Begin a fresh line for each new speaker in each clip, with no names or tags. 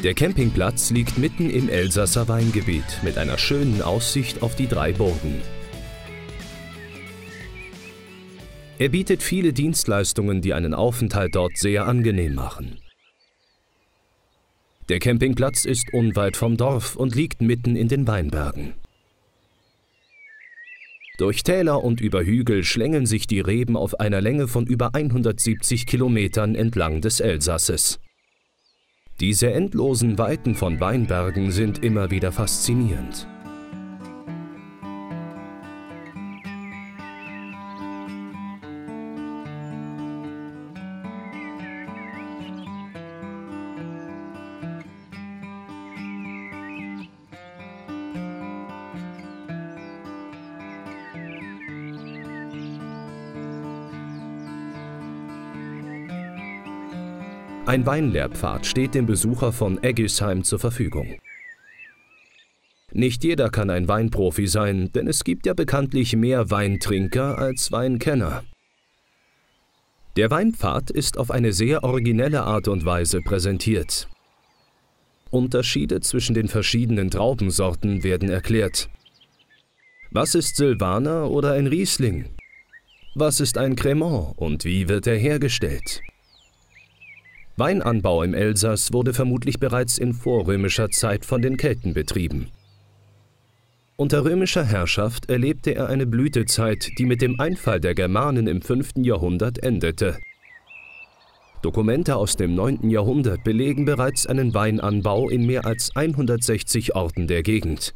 Der Campingplatz liegt mitten im Elsasser Weingebiet mit einer schönen Aussicht auf die 3 Burgen. Er bietet viele Dienstleistungen, die einen Aufenthalt dort sehr angenehm machen. Der Campingplatz ist unweit vom Dorf und liegt mitten in den Weinbergen. Durch Täler und über Hügel schlängeln sich die Reben auf einer Länge von über 170 Kilometern entlang des Elsasses. Diese endlosen Weiten von Weinbergen sind immer wieder faszinierend. Ein Weinlehrpfad steht dem Besucher von Eggisheim zur Verfügung. Nicht jeder kann ein Weinprofi sein, denn es gibt ja bekanntlich mehr Weintrinker als Weinkenner. Der Weinpfad ist auf eine sehr originelle Art und Weise präsentiert. Unterschiede zwischen den verschiedenen Traubensorten werden erklärt. Was ist Silvaner oder ein Riesling? Was ist ein Crémant und wie wird er hergestellt? Weinanbau im Elsass wurde vermutlich bereits in vorrömischer Zeit von den Kelten betrieben. Unter römischer Herrschaft erlebte er eine Blütezeit, die mit dem Einfall der Germanen im 5. Jahrhundert endete. Dokumente aus dem 9. Jahrhundert belegen bereits einen Weinanbau in mehr als 160 Orten der Gegend.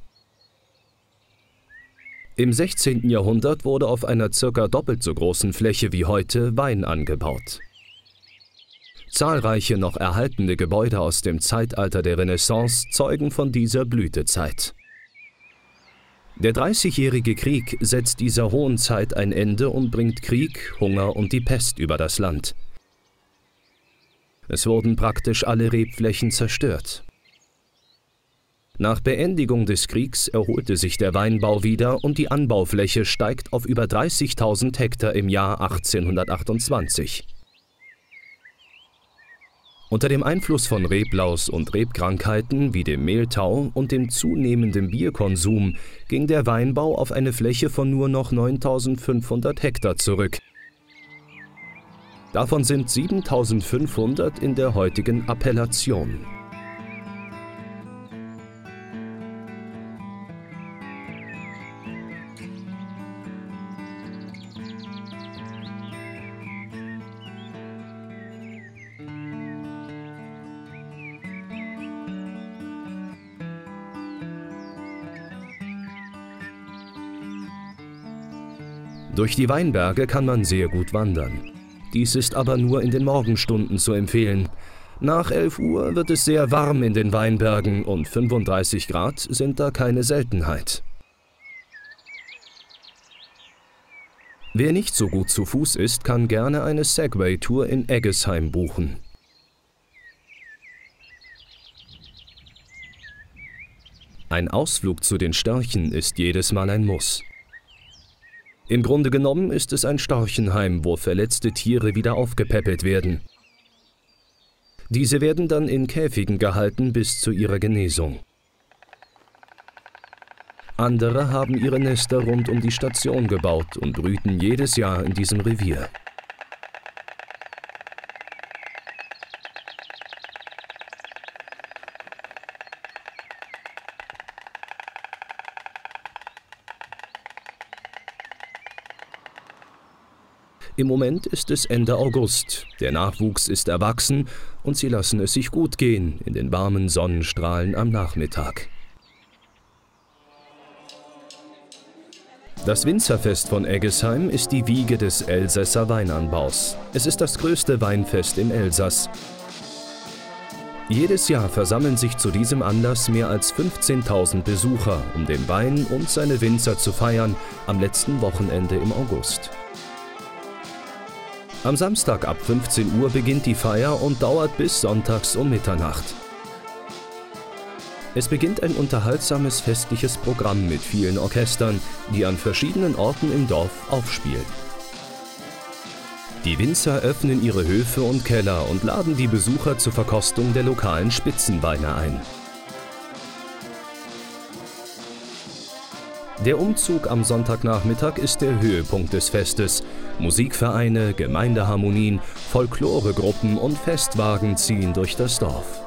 Im 16. Jahrhundert wurde auf einer circa doppelt so großen Fläche wie heute Wein angebaut. Zahlreiche noch erhaltene Gebäude aus dem Zeitalter der Renaissance zeugen von dieser Blütezeit. Der Dreißigjährige Krieg setzt dieser hohen Zeit ein Ende und bringt Krieg, Hunger und die Pest über das Land. Es wurden praktisch alle Rebflächen zerstört. Nach Beendigung des Kriegs erholte sich der Weinbau wieder und die Anbaufläche steigt auf über 30.000 Hektar im Jahr 1828. Unter dem Einfluss von Reblaus und Rebkrankheiten wie dem Mehltau und dem zunehmenden Bierkonsum ging der Weinbau auf eine Fläche von nur noch 9.500 Hektar zurück. Davon sind 7.500 in der heutigen Appellation. Durch die Weinberge kann man sehr gut wandern. Dies ist aber nur in den Morgenstunden zu empfehlen. Nach 11 Uhr wird es sehr warm in den Weinbergen und 35 Grad sind da keine Seltenheit. Wer nicht so gut zu Fuß ist, kann gerne eine Segway-Tour in Eggisheim buchen. Ein Ausflug zu den Störchen ist jedes Mal ein Muss. Im Grunde genommen ist es ein Storchenheim, wo verletzte Tiere wieder aufgepäppelt werden. Diese werden dann in Käfigen gehalten bis zu ihrer Genesung. Andere haben ihre Nester rund um die Station gebaut und brüten jedes Jahr in diesem Revier. Im Moment ist es Ende August, der Nachwuchs ist erwachsen und sie lassen es sich gut gehen in den warmen Sonnenstrahlen am Nachmittag. Das Winzerfest von Eggisheim ist die Wiege des Elsässer Weinanbaus. Es ist das größte Weinfest im Elsass. Jedes Jahr versammeln sich zu diesem Anlass mehr als 15.000 Besucher, um den Wein und seine Winzer zu feiern, am letzten Wochenende im August. Am Samstag ab 15 Uhr beginnt die Feier und dauert bis sonntags um Mitternacht. Es beginnt ein unterhaltsames festliches Programm mit vielen Orchestern, die an verschiedenen Orten im Dorf aufspielen. Die Winzer öffnen ihre Höfe und Keller und laden die Besucher zur Verkostung der lokalen Spitzenweine ein. Der Umzug am Sonntagnachmittag ist der Höhepunkt des Festes. Musikvereine, Gemeindeharmonien, Folkloregruppen und Festwagen ziehen durch das Dorf.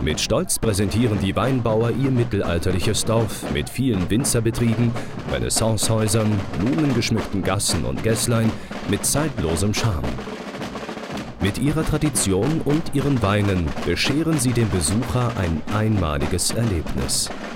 Mit Stolz präsentieren die Weinbauer ihr mittelalterliches Dorf mit vielen Winzerbetrieben, Renaissancehäusern, blumengeschmückten Gassen und Gässlein mit zeitlosem Charme. Mit ihrer Tradition und ihren Weinen bescheren sie dem Besucher ein einmaliges Erlebnis.